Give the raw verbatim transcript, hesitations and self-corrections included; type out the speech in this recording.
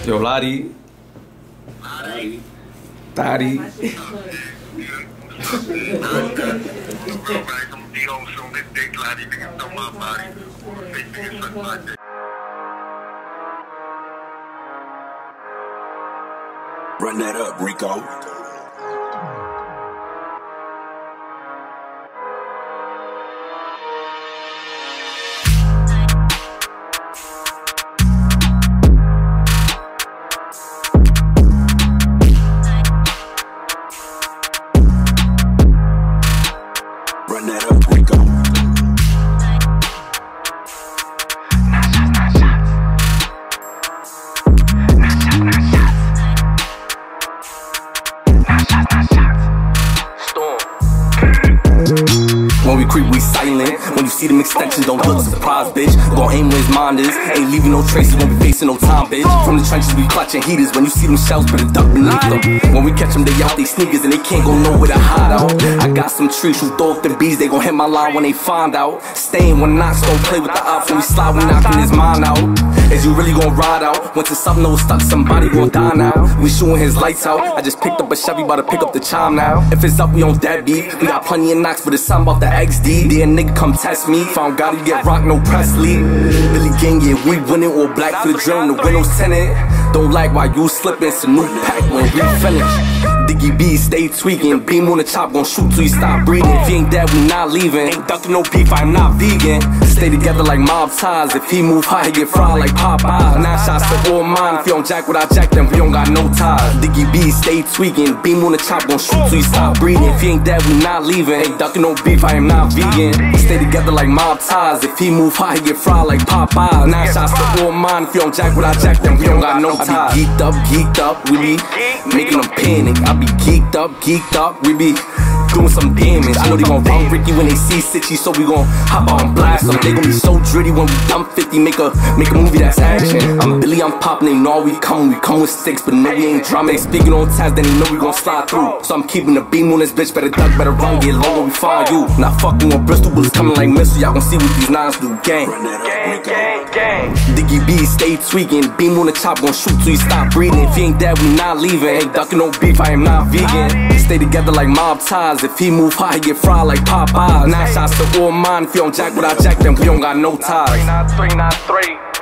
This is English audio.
Yo, Lottie. Lottie. Daddy. Run that up, Rico. Run that up, Rico. When we creep, we silent. When you see them extensions, don't look surprised, bitch. Gon' aim where his mind is. Ain't leaving no traces when we facing no time, bitch. From the trenches, we clutching heaters. When you see them shells, better duck beneath them. When we catch them, they out they sneakers and they can't go nowhere to hide out. I got some trees, shoot off them bees. They gon' hit my line when they find out. Staying when knocks, don't play with the ops. When we slide, we knocking his mind out. Is you really gon' ride out? Once it's up, no stuck, somebody gon' die now. We shooting his lights out. I just picked up a Chevy, about to pick up the chime now. If it's up, we on that beat. We got plenty of knocks, but it's something about the X D. Dear nigga, come test me. Found God, you get rock, no Presley. Billy Gang, yeah, we winning. All black for the drill, the windows tinted. Don't like why you slipping, it's a new pack when we finish. Diggy B, stay tweaking. Beam on the chop, gon' shoot till you stop breathing. If he ain't dead, we not leaving. Ain't ducking no beef, I'm not vegan. Stay together like mob ties. If he move high, he get fried like Popeye. Nine shots to all mine. If you don't jack what I jack, then we don't got no ties. Diggy B, stay tweaking. Beam on the chop, gon' shoot till you stop breathing. If he ain't dead, we not leaving. Ain't ducking no beef, I am not vegan. Stay together like mob ties. If he move high, he get fried like Popeye. Nine shots to all mine. If you don't jack what I jack, then we don't got no ties. I be geeked up, geeked up, we be making them panic. I be geeked up, geeked up, we be doing some damage. I know they gon' run Ricky when they see Sitchy, so we gon' hop out and blast them. They gon' be so dritty when we dump fifty, make a make a movie that's action. I'm Billy, I'm poppin', they know we come, we come with sticks, but no we ain't drama. They speaking on tabs, then they know we gon' slide through. So I'm keeping the beam on this bitch, better duck, better run, get low when we find you. Not fucking with Bristol, bullets coming like missiles, y'all gon' see what these nines do. Gang, gang, gang, gang. Diggy B, stay tweaking, beam on the chop, gon' shoot till you stop breathing. If he ain't dead, we not leaving. Ain't ducking no beef, I am not vegan. Stay together like mob ties. If he move high, he get fried like Popeye. Nine shots to all mine. If you don't jack what I jack, then we don't got no ties. three nine three nine three